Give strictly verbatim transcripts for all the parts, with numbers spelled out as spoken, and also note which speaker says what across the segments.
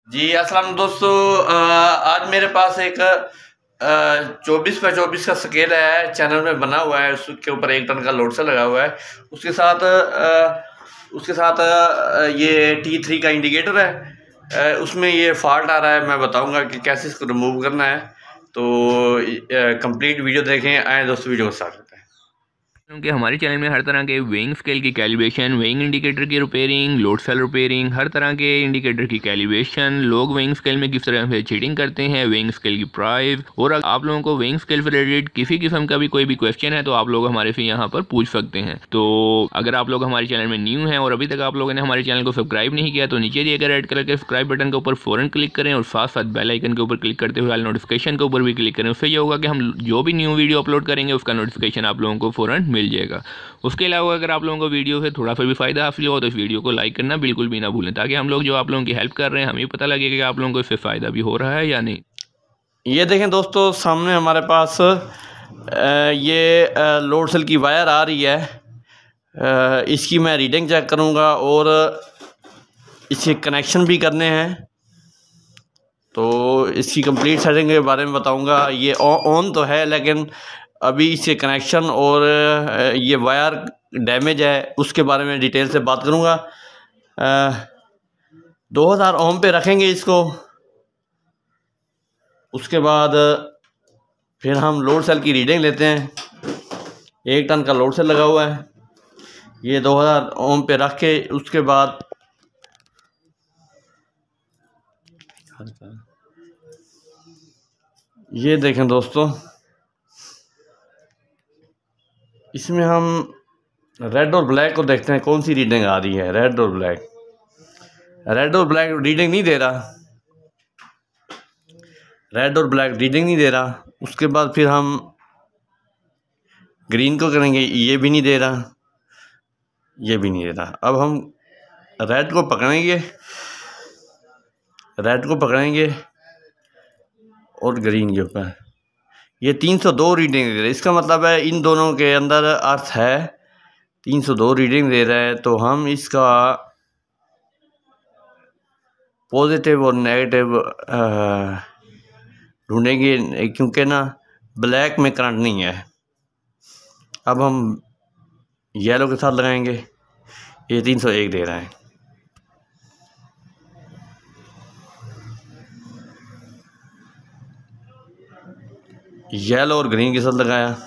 Speaker 1: जी अस्सलाम दोस्तों, आज मेरे पास एक चौबीस बाई चौबीस का स्केल है, चैनल में बना हुआ है। उसके ऊपर एक टन का लोड सेल लगा हुआ है। उसके साथ आ, उसके साथ आ, ये टी थ्री का इंडिकेटर है। आ, उसमें ये फॉल्ट आ रहा है। मैं बताऊंगा कि कैसे इसको रिमूव करना है। तो कंप्लीट वीडियो देखें। आए दोस्तों, वीडियो को स्टार्ट करते हैं।
Speaker 2: क्योंकि हमारे चैनल में हर तरह के वेइंग स्केल की कैलिब्रेशन, वेइंग इंडिकेटर की रिपेयरिंग, लोड सेल रिपेयरिंग, हर तरह के इंडिकेटर की कैलिब्रेशन, लोग वेइंग स्केल में किस तरह से चीटिंग करते हैं, वेइंग स्केल की प्राइस, और आप लोगों को वेइंग स्केल से रिलेटेड किसी किस्म का भी कोई भी क्वेश्चन है तो आप लोग हमारे से यहाँ पर पूछ सकते हैं। तो अगर आप लोग हमारे चैनल में न्यू हैं और अभी तक आप लोगों ने हमारे चैनल को सब्सक्राइब नहीं किया तो नीचे दिए गए रेड कलर के सब्सक्राइब बटन के ऊपर फौरन क्लिक करें और साथ साथ बेल आइकन के ऊपर क्लिक करते हुए नोटिफिकेशन के ऊपर भी क्लिक करें। उससे ये होगा कि हम जो भी न्यू वीडियो अपलोड करेंगे उसका नोटिफिकेशन आप लोगों को फौरन मिल जाएगा। उसके अलावा अगर आप लोगों को वीडियो से थोड़ा सा भी फ़ायदा हासिल हो तो इस वीडियो को लाइक करना बिल्कुल भी ना भूलें, ताकि हम लोग जो आप लोगों की हेल्प कर रहे हैं हमें पता लगे कि आप लोगों को इससे फ़ायदा भी हो रहा है या नहीं।
Speaker 1: ये देखें दोस्तों, सामने हमारे पास ये लोड सेल की वायर आ रही है। इसकी मैं रीडिंग चेक करूँगा और इसके कनेक्शन भी करने हैं। तो इसकी कंप्लीट सेटिंग के बारे में बताऊँगा। ये ऑन तो है, लेकिन अभी इसके कनेक्शन और ये वायर डैमेज है, उसके बारे में डिटेल से बात करूँगा। दो हज़ार ओम पे रखेंगे इसको। उसके बाद फिर हम लोड सेल की रीडिंग लेते हैं। एक टन का लोड सेल लगा हुआ है। ये दो हज़ार ओम पे रख के उसके बाद ये देखें दोस्तों, इसमें हम रेड और ब्लैक को देखते हैं कौन सी रीडिंग आ रही है। रेड और ब्लैक रेड और ब्लैक रीडिंग नहीं दे रहा। रेड और ब्लैक रीडिंग नहीं दे रहा। उसके बाद फिर हम ग्रीन को करेंगे, ये भी नहीं दे रहा, ये भी नहीं दे रहा। अब हम रेड को पकड़ेंगे, रेड को पकड़ेंगे और ग्रीन के ऊपर ये तीन सौ दो रीडिंग दे रहा है। इसका मतलब है इन दोनों के अंदर अर्थ है तीन सौ दो रीडिंग दे रहा है। तो हम इसका पॉजिटिव और नेगेटिव ढूंढेंगे, क्योंकि ना ब्लैक में करंट नहीं है। अब हम येलो के साथ लगाएंगे। ये तीन सौ एक दे रहा है। येलो और ग्रीन के साथ लगाया।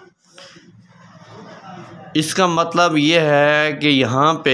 Speaker 1: इसका मतलब ये है कि यहाँ पे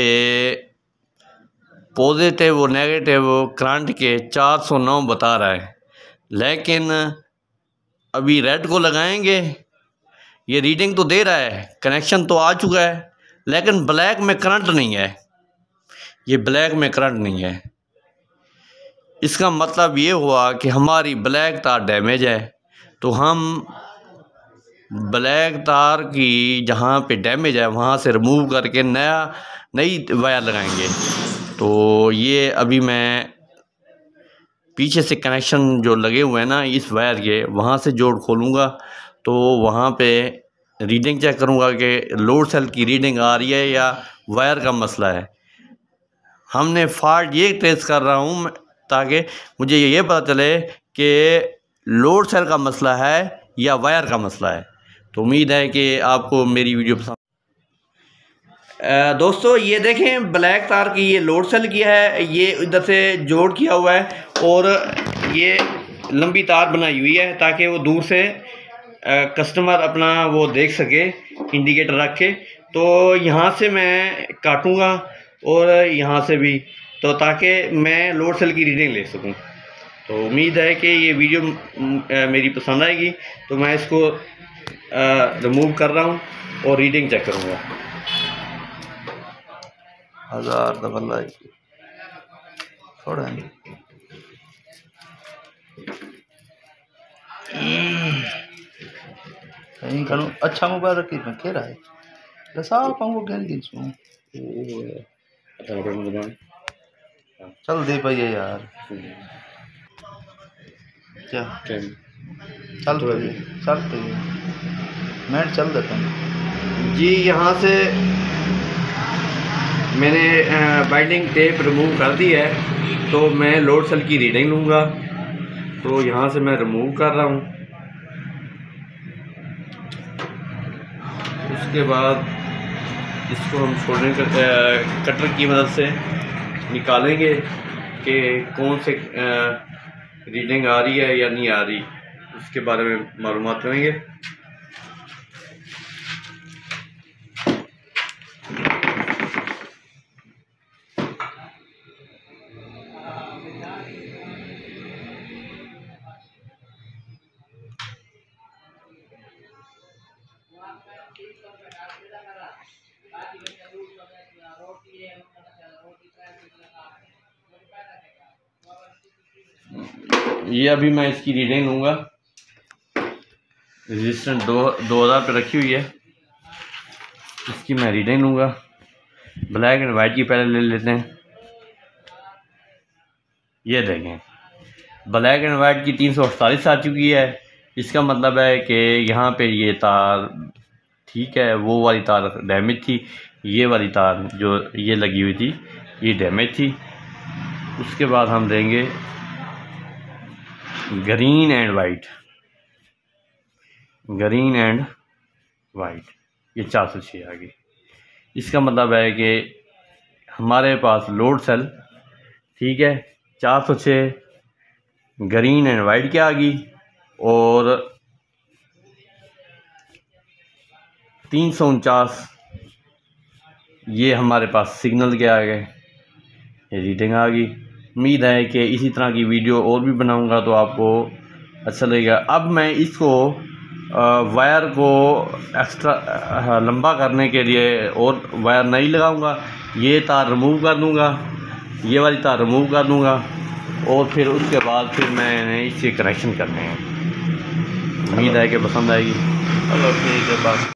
Speaker 1: पॉजिटिव और नेगेटिव करंट के चार सौ नौ बता रहा है, लेकिन अभी रेड को लगाएंगे, ये रीडिंग तो दे रहा है, कनेक्शन तो आ चुका है, लेकिन ब्लैक में करंट नहीं है। ये ब्लैक में करंट नहीं है। इसका मतलब ये हुआ कि हमारी ब्लैक तार डैमेज है। तो हम ब्लैक तार की जहाँ पे डैमेज है वहाँ से रिमूव करके नया नई वायर लगाएंगे। तो ये अभी मैं पीछे से कनेक्शन जो लगे हुए हैं ना इस वायर के, वहाँ से जोड़ खोलूँगा। तो वहाँ पे रीडिंग चेक करूँगा कि लोड सेल की रीडिंग आ रही है या वायर का मसला है। हमने फॉल्ट ये ट्रेस कर रहा हूँ ताकि मुझे ये पता चले कि लोड सेल का मसला है या वायर का मसला है। तो उम्मीद है कि आपको मेरी वीडियो पसंद। दोस्तों ये देखें, ब्लैक तार की ये लोड सेल किया है, ये इधर से जोड़ किया हुआ है और ये लंबी तार बनाई हुई है ताकि वो दूर से कस्टमर अपना वो देख सके इंडिकेटर रख के। तो यहाँ से मैं काटूँगा और यहाँ से भी, तो ताकि मैं लोड सेल की रीडिंग ले सकूँ। तो उम्मीद है कि ये वीडियो मेरी पसंद आएगी। तो मैं इसको रिमूव कर रहा हूँ और रीडिंग चेक करूँगा।
Speaker 3: हज़ार दबल थोड़ा कहीं करूँ अच्छा मोबाइल रखी मैं कह रहा है लसा पाऊँ गैन दिन सुन चल दे पाइए यार क्या चल चल मैं चल देता हूँ
Speaker 1: जी। यहाँ से मैंने बाइंडिंग टेप रिमूव कर दी है, तो मैं लोड सेल की रीडिंग लूँगा। तो यहाँ से मैं रिमूव कर रहा हूँ। उसके बाद इसको हम छोड़ने कटर की मदद से निकालेंगे कि कौन से रीडिंग आ रही है या नहीं आ रही, उसके बारे में मालूमात करेंगे। ये अभी मैं इसकी रीडिंग लूँगा। रेजिस्टेंस दो दो हज़ार पे रखी हुई है, इसकी मैं रीडिंग लूँगा। ब्लैक एंड वाइट की पहले ले लेते हैं। ये देखें, ब्लैक एंड वाइट की तीन सौ अड़तालीस आ चुकी है। इसका मतलब है कि यहाँ पे ये तार ठीक है, वो वाली तार डैमेज थी, ये वाली तार जो ये लगी हुई थी ये डैमेज थी। उसके बाद हम देंगे green and white, green and white, ये चार सौ छः आ गई। इसका मतलब है कि हमारे पास लोड सेल ठीक है चार सौ छः ग्रीन एंड वाइट क्या आ गई, और तीन सौ उनचास ये हमारे पास सिग्नल के आ गए, ये रीडिंग आ गई। उम्मीद है कि इसी तरह की वीडियो और भी बनाऊंगा तो आपको अच्छा लगेगा। अब मैं इसको वायर को एक्स्ट्रा लंबा करने के लिए और वायर नहीं लगाऊंगा, ये तार रिमूव कर दूंगा, ये वाली तार रिमूव कर दूंगा, और फिर उसके बाद फिर मैंने इससे कनेक्शन करने हैं। उम्मीद है कि पसंद आएगी।
Speaker 3: चलो ठीक है, बस।